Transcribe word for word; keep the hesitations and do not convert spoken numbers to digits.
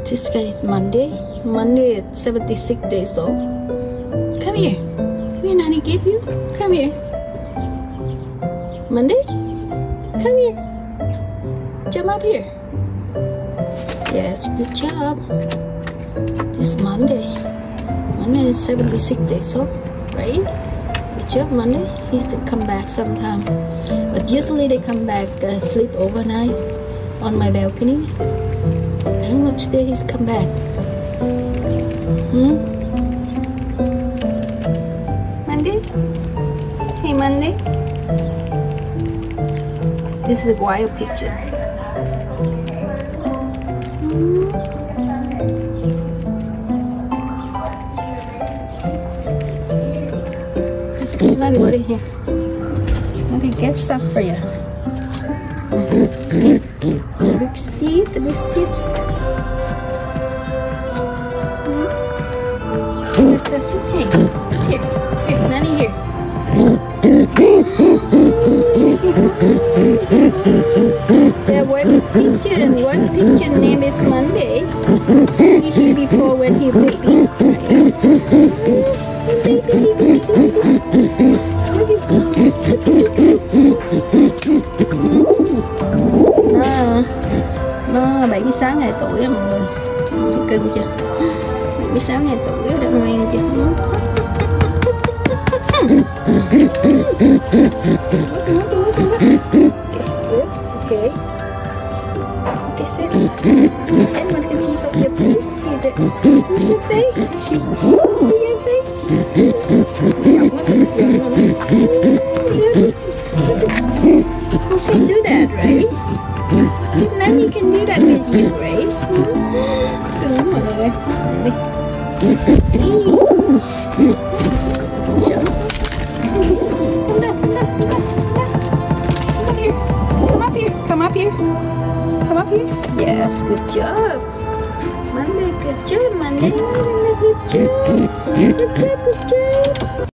This guy is Monday. Monday is seventy-six days old. Come here. Come here, Nanny gave you. Come here. Monday? Come here. Jump up here. Yes, good job. This Monday. Monday is seventy-six days old, right? Good job, Monday. He's to come back sometime. But usually they come back, uh, sleep overnight on my balcony. I don't know, today he's come back. Hmm? Monday? Hey, Monday? This is a wild pigeon. Hmm? Monday, what in here? Monday, get stuff for you. Receipt, the receipt. That's okay. It's here. Here, Nanny, here. The white pigeon, white pigeon name is Monday. He here before when he baby. Nó, nó bảy mươi sáu ngày tuổi á mọi người. Cưng chưa? bảy mươi sáu ngày tuổi đã ngoan chưa? Okay. Okay, sit. And one can see some of your food. You say? See your face? You can do that, right? Nanny can do that with you, right? Đúng rồi. Come up here. Come up here. Yes, good job. Monday, good job, Monday. Good job. Good job, good job.